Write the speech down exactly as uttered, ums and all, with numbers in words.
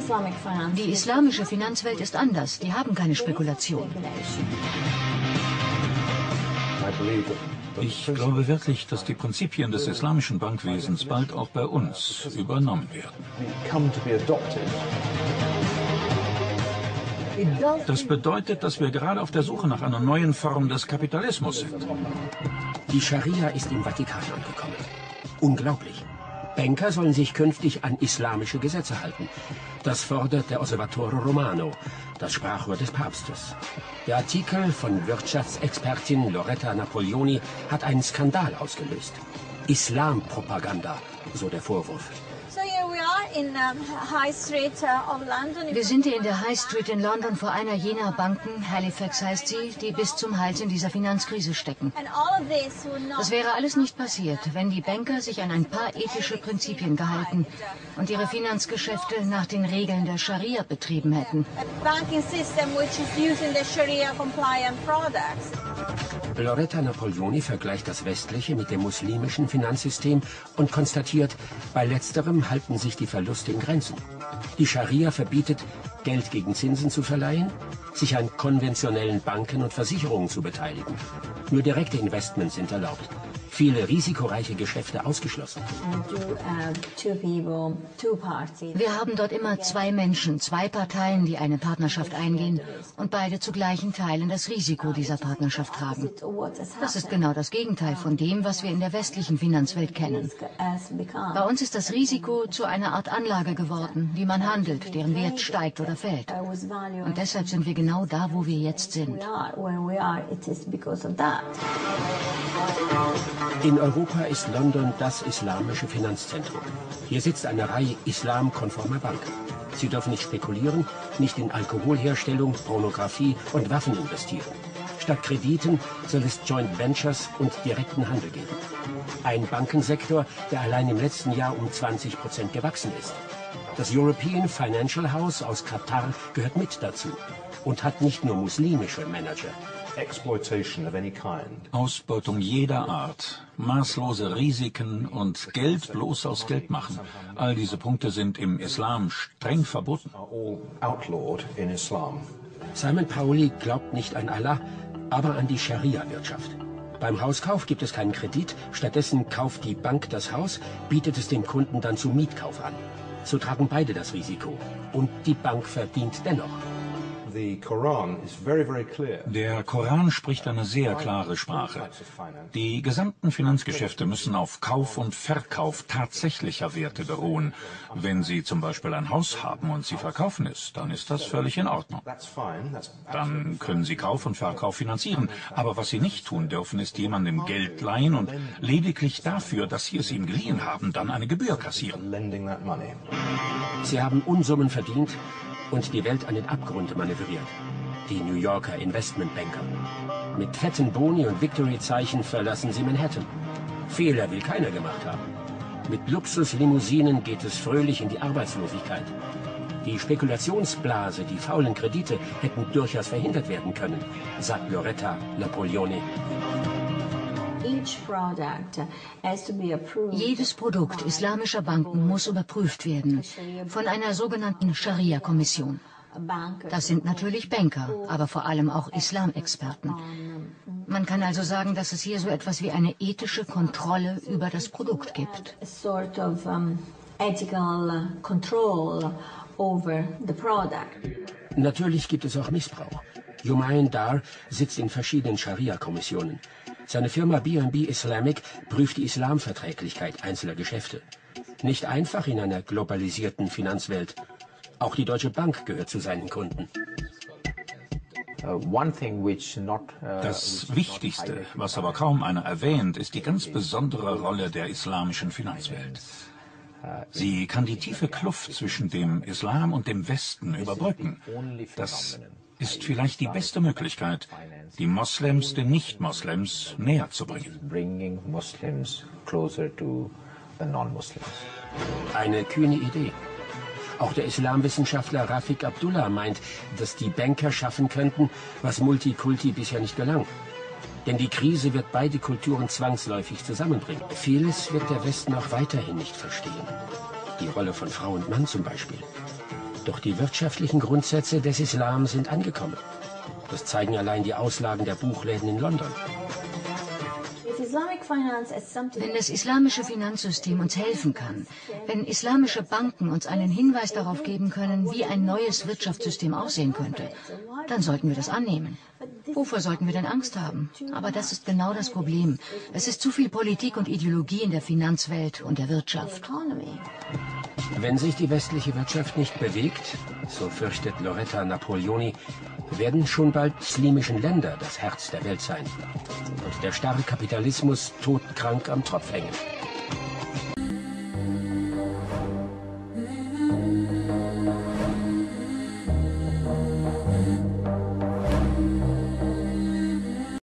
Die islamische Finanzwelt ist anders. Die haben keine Spekulation. Ich glaube wirklich, dass die Prinzipien des islamischen Bankwesens bald auch bei uns übernommen werden. Das bedeutet, dass wir gerade auf der Suche nach einer neuen Form des Kapitalismus sind. Die Scharia ist im Vatikan angekommen. Unglaublich. Banker sollen sich künftig an islamische Gesetze halten. Das fordert der Osservatore Romano, das Sprachrohr des Papstes. Der Artikel von Wirtschaftsexpertin Loretta Napoleoni hat einen Skandal ausgelöst. Islampropaganda, so der Vorwurf. Wir sind hier in der High Street in London vor einer jener Banken, Halifax heißt sie, die bis zum Hals in dieser Finanzkrise stecken. Das wäre alles nicht passiert, wenn die Banker sich an ein paar ethische Prinzipien gehalten und ihre Finanzgeschäfte nach den Regeln der Scharia betrieben hätten. Loretta Napoleoni vergleicht das westliche mit dem muslimischen Finanzsystem und konstatiert, bei letzterem halten sich die Verluste in Grenzen. Die Scharia verbietet, Geld gegen Zinsen zu verleihen, sich an konventionellen Banken und Versicherungen zu beteiligen. Nur direkte Investments sind erlaubt. Viele risikoreiche Geschäfte ausgeschlossen. Wir haben dort immer zwei Menschen, zwei Parteien, die eine Partnerschaft eingehen und beide zu gleichen Teilen das Risiko dieser Partnerschaft tragen. Das ist genau das Gegenteil von dem, was wir in der westlichen Finanzwelt kennen. Bei uns ist das Risiko zu einer Art Anlage geworden, die man handelt, deren Wert steigt oder fällt. Und deshalb sind wir genau da, wo wir jetzt sind. In Europa ist London das islamische Finanzzentrum. Hier sitzt eine Reihe islamkonformer Banken. Sie dürfen nicht spekulieren, nicht in Alkoholherstellung, Pornografie und Waffen investieren. Statt Krediten soll es Joint Ventures und direkten Handel geben. Ein Bankensektor, der allein im letzten Jahr um zwanzig Prozent gewachsen ist. Das European Financial House aus Katar gehört mit dazu und hat nicht nur muslimische Manager. Ausbeutung jeder Art, maßlose Risiken und Geld bloß aus Geld machen. All diese Punkte sind im Islam streng verboten. Simon Pauli glaubt nicht an Allah, aber an die Scharia-Wirtschaft. Beim Hauskauf gibt es keinen Kredit, stattdessen kauft die Bank das Haus, bietet es dem Kunden dann zum Mietkauf an. So tragen beide das Risiko und die Bank verdient dennoch. Der Koran spricht eine sehr klare Sprache. Die gesamten Finanzgeschäfte müssen auf Kauf und Verkauf tatsächlicher Werte beruhen. Wenn Sie zum Beispiel ein Haus haben und Sie verkaufen es, dann ist das völlig in Ordnung. Dann können Sie Kauf und Verkauf finanzieren. Aber was Sie nicht tun dürfen, ist jemandem Geld leihen und lediglich dafür, dass Sie es ihm geliehen haben, dann eine Gebühr kassieren. Sie haben Unsummen verdient und die Welt an den Abgrund manövriert. Die New Yorker Investmentbanker. Mit fetten Boni und Victory-Zeichen verlassen sie Manhattan. Fehler will keiner gemacht haben. Mit Luxuslimousinen geht es fröhlich in die Arbeitslosigkeit. Die Spekulationsblase, die faulen Kredite hätten durchaus verhindert werden können, sagt Loretta Napoleoni. Jedes Produkt islamischer Banken muss überprüft werden von einer sogenannten Scharia-Kommission. Das sind natürlich Banker, aber vor allem auch Islamexperten. Man kann also sagen, dass es hier so etwas wie eine ethische Kontrolle über das Produkt gibt. Natürlich gibt es auch Missbrauch. Jumain Dar sitzt in verschiedenen Scharia-Kommissionen. Seine Firma B and B Islamic prüft die Islamverträglichkeit einzelner Geschäfte. Nicht einfach in einer globalisierten Finanzwelt. Auch die Deutsche Bank gehört zu seinen Kunden. Das Wichtigste, was aber kaum einer erwähnt, ist die ganz besondere Rolle der islamischen Finanzwelt. Sie kann die tiefe Kluft zwischen dem Islam und dem Westen überbrücken. Das ist vielleicht die beste Möglichkeit, die Moslems den Nicht-Moslems näher zu bringen. Eine kühne Idee. Auch der Islamwissenschaftler Rafik Abdullah meint, dass die Banker schaffen könnten, was Multikulti bisher nicht gelang. Denn die Krise wird beide Kulturen zwangsläufig zusammenbringen. Vieles wird der Westen auch weiterhin nicht verstehen. Die Rolle von Frau und Mann zum Beispiel. Doch die wirtschaftlichen Grundsätze des Islam sind angekommen. Das zeigen allein die Auslagen der Buchläden in London. Wenn das islamische Finanzsystem uns helfen kann, wenn islamische Banken uns einen Hinweis darauf geben können, wie ein neues Wirtschaftssystem aussehen könnte, dann sollten wir das annehmen. Wovor sollten wir denn Angst haben? Aber das ist genau das Problem. Es ist zu viel Politik und Ideologie in der Finanzwelt und der Wirtschaft. Wenn sich die westliche Wirtschaft nicht bewegt, so fürchtet Loretta Napoleoni, werden schon bald muslimischen Länder das Herz der Welt sein und der starre Kapitalismus todkrank am Tropf hängen.